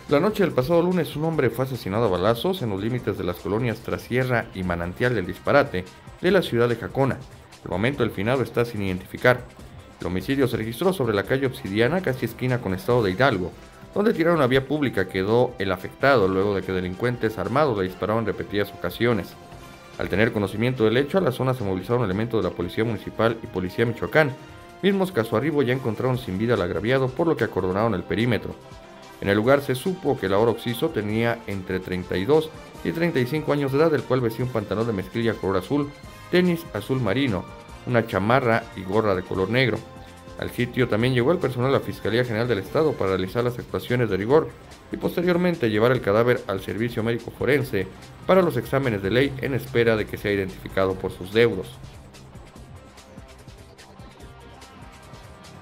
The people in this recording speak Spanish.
La noche del pasado lunes, un hombre fue asesinado a balazos en los límites de las colonias Trasierra y Manantial del Disparate de la ciudad de Jacona. El momento del finado está sin identificar. El homicidio se registró sobre la calle Obsidiana, casi esquina con Estado de Hidalgo, donde tiraron a vía pública quedó el afectado luego de que delincuentes armados le dispararon en repetidas ocasiones. Al tener conocimiento del hecho, a la zona se movilizaron elementos de la Policía Municipal y Policía Michoacán, mismos que a su arribo ya encontraron sin vida al agraviado, por lo que acordonaron el perímetro. En el lugar se supo que el ahora occiso tenía entre 32 y 35 años de edad, el cual vestía un pantalón de mezclilla color azul, tenis azul marino, una chamarra y gorra de color negro. Al sitio también llegó el personal de la Fiscalía General del Estado para realizar las actuaciones de rigor y posteriormente llevar el cadáver al servicio médico forense para los exámenes de ley en espera de que sea identificado por sus deudos.